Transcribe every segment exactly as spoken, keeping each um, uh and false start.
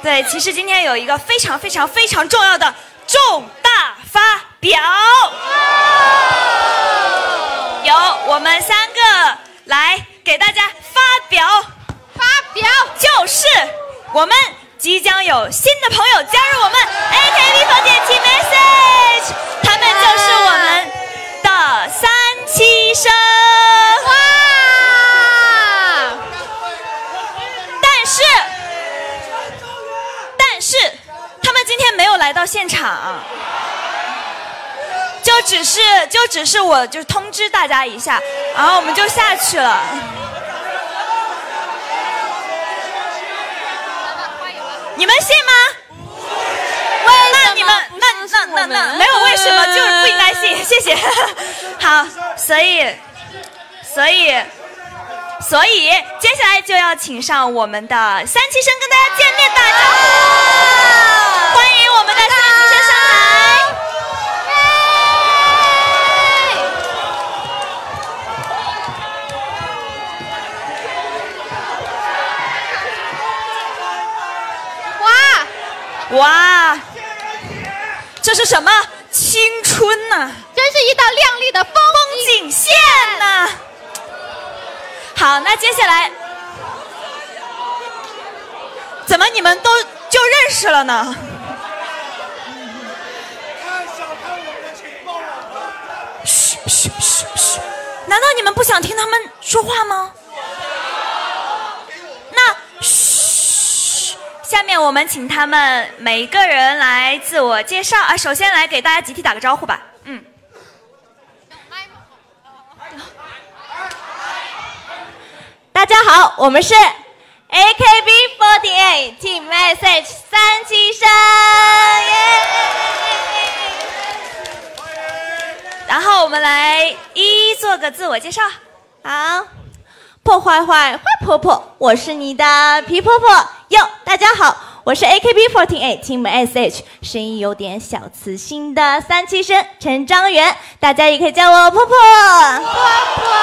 对，其实今天有一个非常非常非常重要的重大发表，由我们三个来给大家发表。 发表就是我们即将有新的朋友加入我们 A K B 四十八 Team Message， 他们就是我们的三期生。 哇！ 但是，但是他们今天没有来到现场，就只是就只是我就通知大家一下，然后我们就下去了。你们信吗？那你们那那那那没有为什么，就是不应该信，谢谢。好，所以所以所以接下来就要请上我们的三期生跟大家见面打招呼，欢迎我们的三期生上台。哇，这是什么青春呐、啊？ 真是一道亮丽的风景线呐、啊！好，那接下来怎么你们都就认识了呢？嘘嘘嘘嘘，难道你们不想听他们说话吗？那嘘。下面我们请他们每一个人来自我介绍啊，首先来给大家集体打个招呼吧。嗯， 大家好，我们是 A K B 四十八 Team Message 三期生， 然后我们来一一做个自我介绍。 好。破坏坏坏婆婆，我是你的皮婆婆哟。大家好，我是 A K B 四十八 Team S H， 声音有点小磁性的三期生陈章元，大家也可以叫我婆婆。婆婆，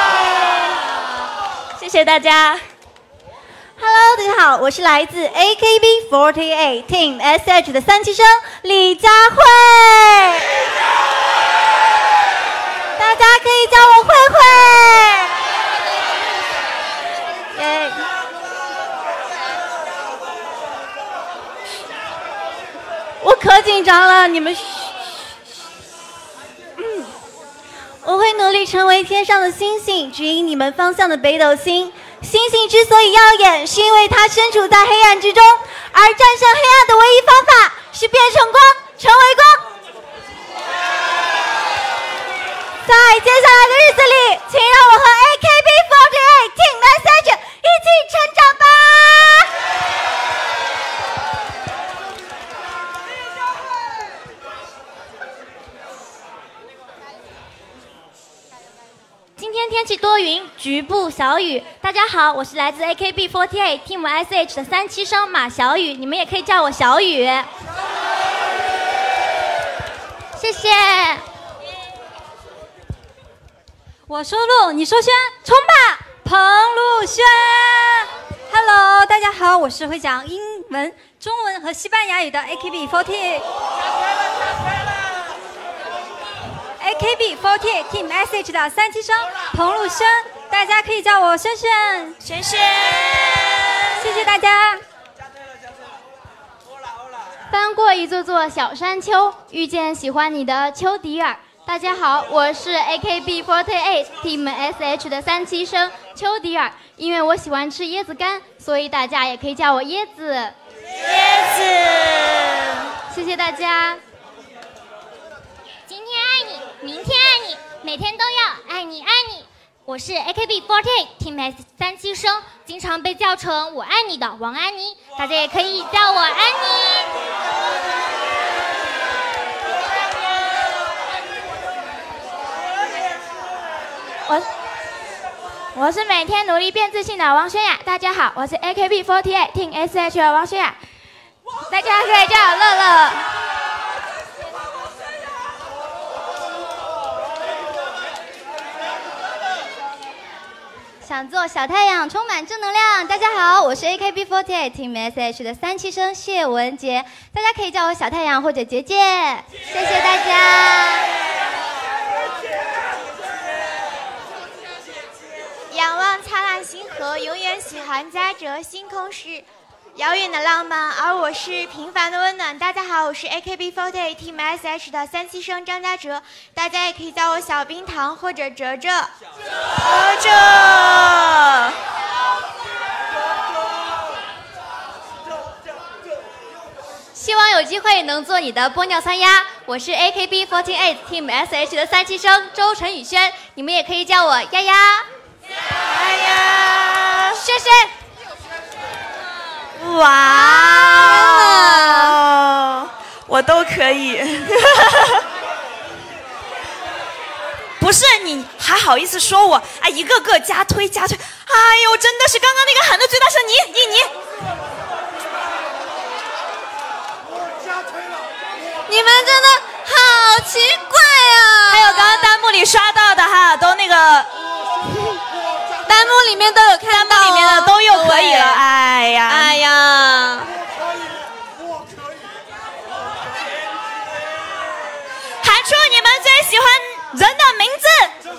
谢谢大家。Hello， 大家好，我是来自 A K B 四十八 Team S H 的三期生李佳慧，大家可以叫我慧慧。耶！我可紧张了，你们嘘。嗯，我会努力成为天上的星星，指引你们方向的北斗星。星星之所以耀眼，是因为它身处在黑暗之中，而战胜黑暗的唯一方法是变成光，成为光。在接下来的日子里，请让我和 A K B 四十八 Team S H 一起成长吧！今天天气多云，局部小雨。大家好，我是来自 A K B 四十八 Team S H 的三期生马小雨，你们也可以叫我小雨。谢谢。 我说路，你说轩，冲吧，彭路轩。Hello， 大家好，我是会讲英文、中文和西班牙语的 A K B 四十八 A K B 四十八 Team S H 的三期生彭路轩，大家可以叫我轩轩。 轩轩， 谢谢大家。 翻过一座座小山丘，遇见喜欢你的丘迪尔。大家好，我是 A K B 四十八 Team S H 的三期生丘迪尔。因为我喜欢吃椰子干，所以大家也可以叫我椰子。 椰子， 谢谢大家。 今天爱你，明天爱你，每天都要爱你爱你。我是 A K B 四十八 Team S 三期生，经常被叫成我爱你的王安妮，大家也可以叫我安妮。 我我是每天努力变自信的王轩雅。大家好，我是 A K B 四十八 Team S H 的王轩雅，大家可以叫我乐乐。 想做小太阳，充满正能量。大家好，我是 A K B 四十八 Team S H 的三期生谢文杰，大家可以叫我小太阳或者杰杰，谢谢大家。 仰望灿烂星河，永远喜欢嘉泽。星空是遥远的浪漫，而我是平凡的温暖。大家好，我是 A K B 四十八 Team S H 的三期生张嘉哲，大家也可以叫我小冰糖或者哲哲。 哲哲。 希望有机会能做你的玻尿酸鸭。我是 A K B 四十八 Team S H 的三期生周陈宇轩，你们也可以叫我丫丫。 哎呀， 轩轩。 哇，我都可以。不是你还好意思说我啊？一个个加推加推，哎呦，真的是刚刚那个喊的最大声，你你你。 你们真的好奇怪啊！ 还有刚刚弹幕里刷到的哈，都那个弹幕里面都有看到、哦， 弹幕里面的都又可以了。哎呀， 哎呀， 喊出你们最喜欢人的名字。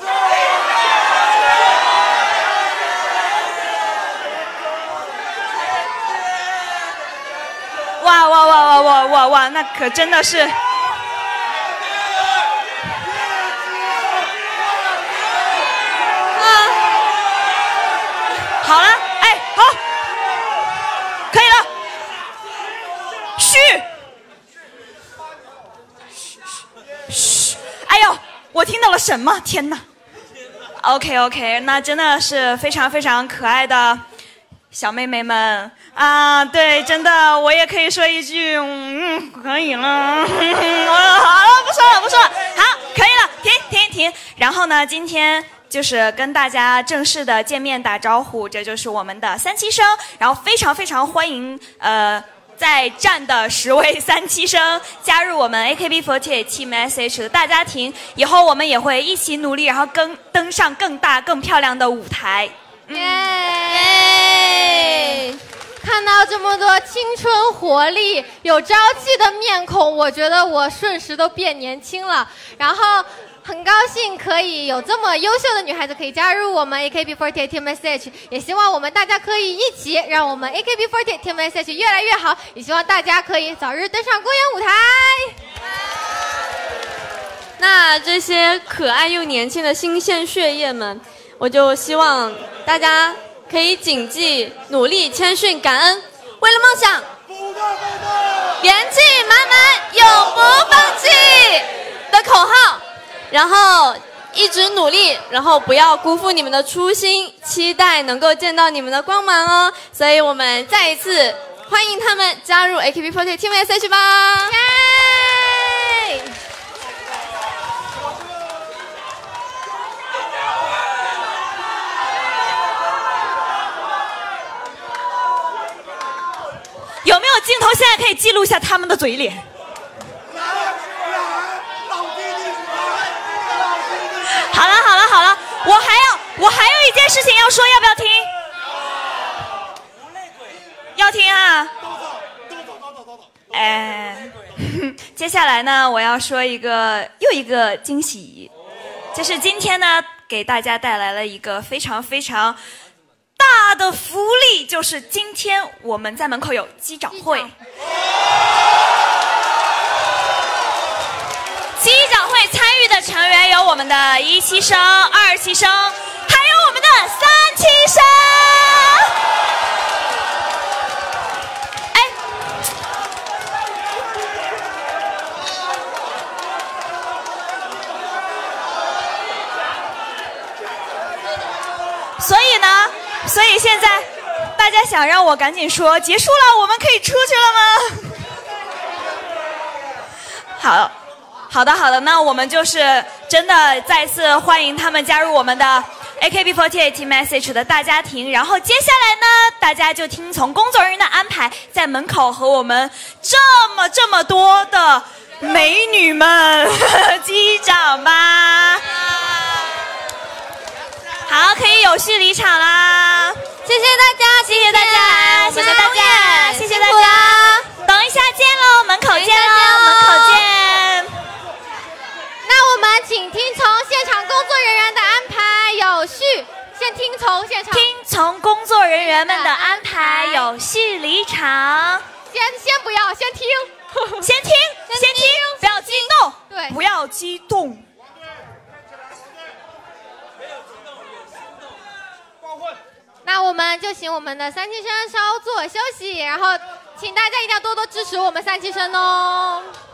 哇哇哇哇哇哇哇！那可真的是。啊，好了，哎，好，可以了。嘘，嘘，哎呦，我听到了什么？天哪 ！OK OK， 那真的是非常非常可爱的小妹妹们。啊，对，真的，我也可以说一句，嗯，可以了，好了，不说了，不说了，好，可以了，停停停。然后呢，今天就是跟大家正式的见面打招呼，这就是我们的三期生，然后非常非常欢迎呃在站的十位三期生加入我们 A K B 四十八 Team S H 的大家庭，以后我们也会一起努力，然后更登上更大更漂亮的舞台。 耶、嗯！看到这么多青春活力、有朝气的面孔，我觉得我瞬时都变年轻了。然后很高兴可以有这么优秀的女孩子可以加入我们 A K B 四十八 Team S H， 也希望我们大家可以一起让我们 A K B 四十八 Team S H 越来越好，也希望大家可以早日登上公演舞台。 那这些可爱又年轻的新鲜血液们，我就希望大家可以谨记努力、谦逊、感恩，为了梦想元气满满、永不放弃的口号，然后一直努力，然后不要辜负你们的初心，期待能够见到你们的光芒哦。所以我们再一次欢迎他们加入 A K B 四十八 Team S H 吧！耶！ 有没有镜头现在可以记录一下他们的嘴脸？好了好了好了，我还要我还有一件事情要说，要不要听？要听啊！哎，接下来呢，我要说一个又一个惊喜，就是今天呢，给大家带来了一个非常非常大的福利，就是今天我们在门口有机长会。机长会参与的成员有我们的一期生、二期生，还有我们的三期生。哎，所以呢，所以现在大家想让我赶紧说结束了，我们可以出去了吗？好。好的，好的，那我们就是真的再次欢迎他们加入我们的 A K B 四十八 Team S H 的大家庭。然后接下来呢，大家就听从工作人员的安排，在门口和我们这么这么多的美女们击掌吧。 好，可以有序离场啦！ 谢谢大家， 谢谢大家，谢谢大家，谢谢大家。等一下见喽，门口见喽，门口见。 那我们请听从现场工作人员的安排，有序。先听从现场， 听从工作人员们的安排，有序离场。 先先不要，先听， 先听，先听，不要激动， 对， 不要激动。 那我们就请我们的三期生稍作休息，然后请大家一定要多多支持我们三期生哦。